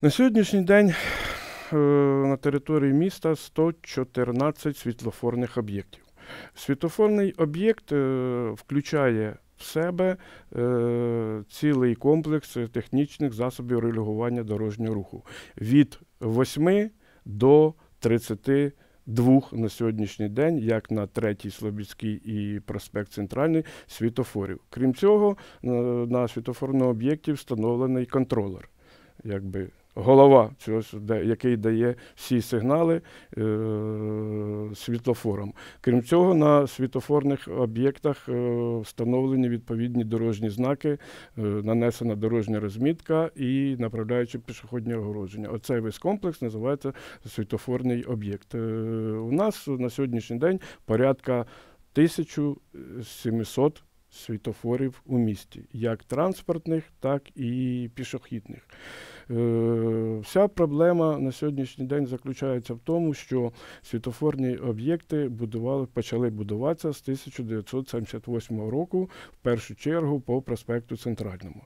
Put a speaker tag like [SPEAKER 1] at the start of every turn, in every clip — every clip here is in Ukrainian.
[SPEAKER 1] На сьогоднішній день на території міста 114 світлофорних об'єктів. Світлофорний об'єкт включає в себе цілий комплекс технічних засобів регулювання дорожнього руху. Від 8 до 32 на сьогоднішній день, як на 3-й Слобідській і проспект Центральний, світлофорів. Крім цього, на світлофорному об'єкті встановлений контролер, голова, який дає всі сигнали світлофорам. Крім цього, на світлофорних об'єктах встановлені відповідні дорожні знаки, нанесена дорожня розмітка і направляючі пішохідні огородження. Оцей весь комплекс називається світлофорний об'єкт. У нас на сьогоднішній день порядка 1700 світлофорів у місті, як транспортних, так і пішохідних. Вся проблема на сьогоднішній день заключається в тому, що світлофорні об'єкти почали будуватися з 1978 року, в першу чергу по проспекту Центральному.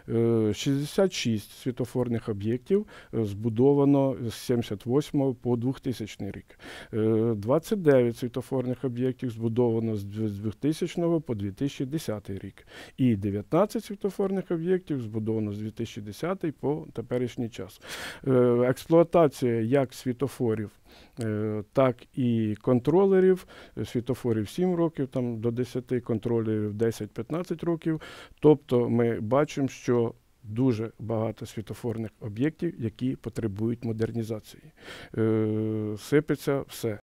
[SPEAKER 1] 66 світлофорних об'єктів збудовано з 1978 по 2000 рік. 29 світлофорних об'єктів збудовано з 2000 по 2010 рік. І 19 світлофорних об'єктів збудовано з 2010 по теперішній час. Експлуатація як світлофорів, так і контролерів, світлофорів 7 років, там до 10 контролерів 10-15 років. Тобто ми бачимо, що дуже багато світлофорних об'єктів, які потребують модернізації. Сипеться все.